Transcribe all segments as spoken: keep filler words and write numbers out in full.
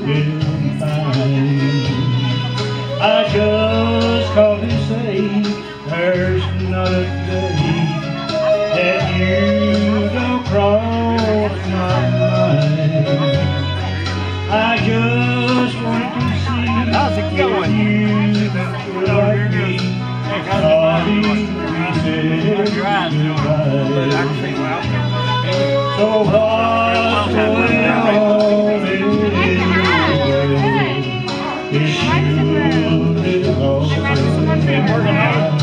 will find. I just called to say there's not a day that you don't cross my mind. I just wanted to see how's it going? You like me. Sorry, we said goodbye. So what's going on in your world? Is you belong to me?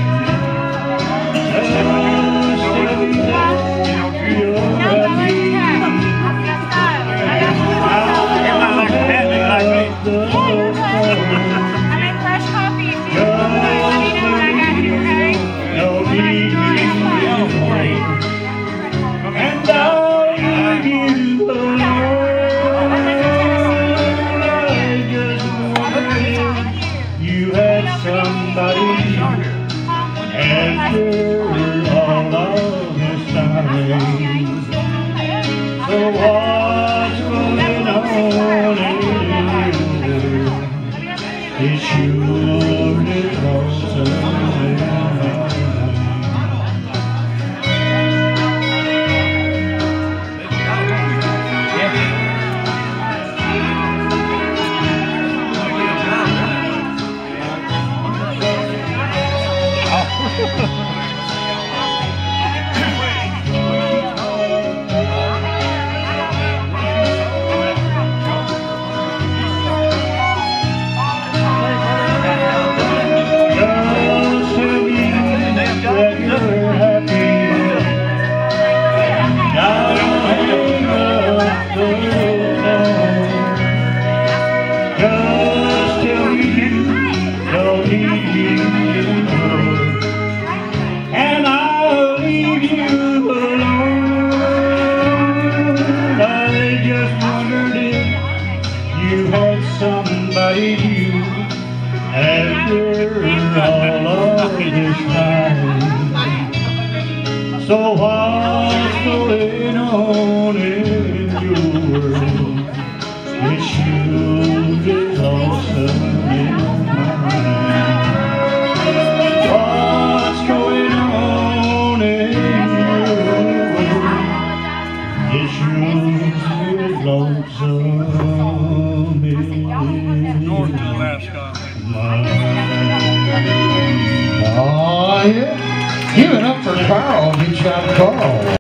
Somebody after all of this time. So what's going on in your world? It surely lost and I'll leave you alone. I just wondered if you had somebody new after all of this time. So what's going on in your world? It should be awesome in mine. What's going on in your world? It should be lonesome in mine. Oh, yeah. Give it up for Carl. Good job, Carl.